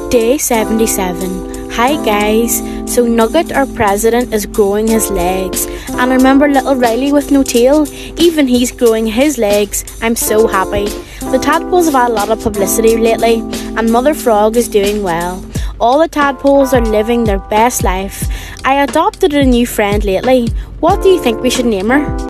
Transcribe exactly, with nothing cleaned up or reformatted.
Day seventy-seven. Hi guys, so Nugget, our president, is growing his legs, and I remember little Riley with no tail, even he's growing his legs. I'm so happy. The tadpoles have had a lot of publicity lately, and Mother Frog is doing well. All the tadpoles are living their best life. I adopted a new friend lately. What do you think we should name her?